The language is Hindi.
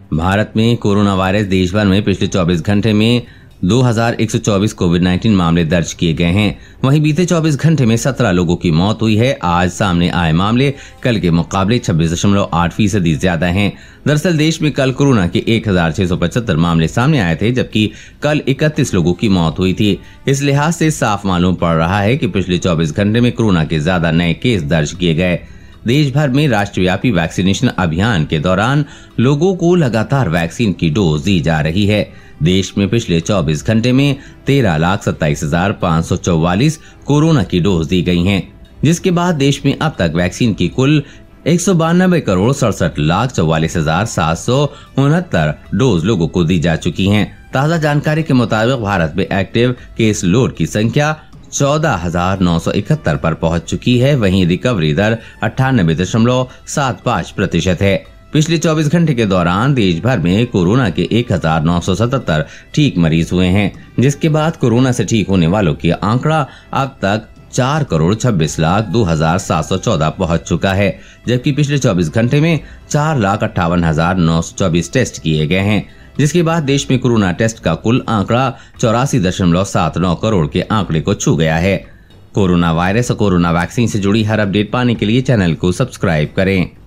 भारत में कोरोना वायरस देश भर में पिछले 24 घंटे में 2124 कोविड-19 मामले दर्ज किए गए हैं। वहीं बीते 24 घंटे में 17 लोगों की मौत हुई है। आज सामने आए मामले कल के मुकाबले 26.8% ज्यादा हैं। दरअसल देश में कल कोरोना के 1675 मामले सामने आए थे, जबकि कल 31 लोगों की मौत हुई थी। इस लिहाज से साफ मालूम पड़ रहा है कि पिछले 24 घंटे में कोरोना के ज्यादा नए केस दर्ज किए गए। देश भर में राष्ट्रव्यापी वैक्सीनेशन अभियान के दौरान लोगों को लगातार वैक्सीन की डोज दी जा रही है। देश में पिछले 24 घंटे में 13,27,544 कोरोना की डोज दी गई हैं, जिसके बाद देश में अब तक वैक्सीन की कुल 192,67,44,769 डोज लोगों को दी जा चुकी हैं। ताज़ा जानकारी के मुताबिक भारत में एक्टिव केस लोड की संख्या 14,971 पर पहुंच चुकी है। वहीं रिकवरी दर 98.75% है। पिछले 24 घंटे के दौरान देश भर में कोरोना के 1,977 ठीक मरीज हुए हैं, जिसके बाद कोरोना से ठीक होने वालों की आंकड़ा अब तक 4,26,02,714 पहुंच चुका है, जबकि पिछले 24 घंटे में 4,58,924 टेस्ट किए गए हैं, जिसके बाद देश में कोरोना टेस्ट का कुल आंकड़ा 84.79 करोड़ के आंकड़े को छू गया है। कोरोना वायरस और कोरोना वैक्सीन से जुड़ी हर अपडेट पाने के लिए चैनल को सब्सक्राइब करें।